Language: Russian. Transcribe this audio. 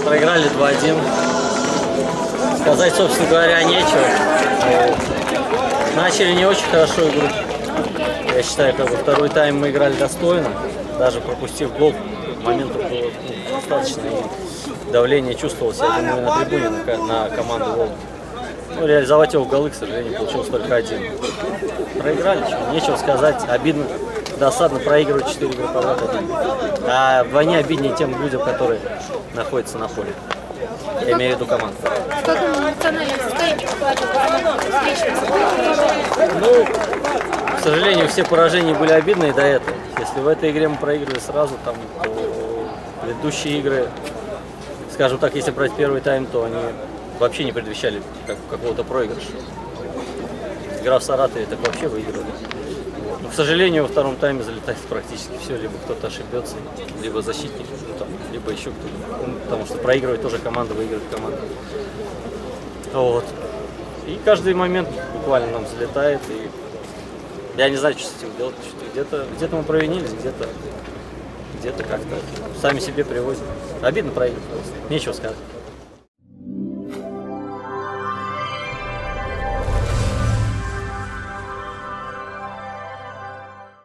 Проиграли 2-1. Сказать, собственно говоря, нечего. Начали не очень хорошо игру. Я считаю, как бы второй тайм мы играли достойно. Даже пропустив гол, моментов было достаточно. И давление чувствовалось, я думаю, на трибуне на команду Волга. Ну, реализовать его голы, к сожалению, получилось только один. Проиграли, нечего сказать. Обидно, досадно проигрывать 4 игры подряд. А вдвойне обиднее тем людям, которые находятся на поле. Я имею в виду команду. В каком эмоциональном состоянии Ну, к сожалению, все поражения были обидные до этого. Если в этой игре мы проиграли сразу, то предыдущие игры, скажем так, если брать первый тайм, то они вообще не предвещали какого-то проигрыша. Игра в Саратове так вообще выиграли. Но, к сожалению, во втором тайме залетает практически все. Либо кто-то ошибется, либо защитник, либо еще кто-то. Потому что проигрывает тоже команда, выигрывает команда. Вот. И каждый момент буквально нам залетает. И я не знаю, что с этим делать. Где-то мы провинились, где-то как-то сами себе привозим. Обидно проиграть просто. Нечего сказать.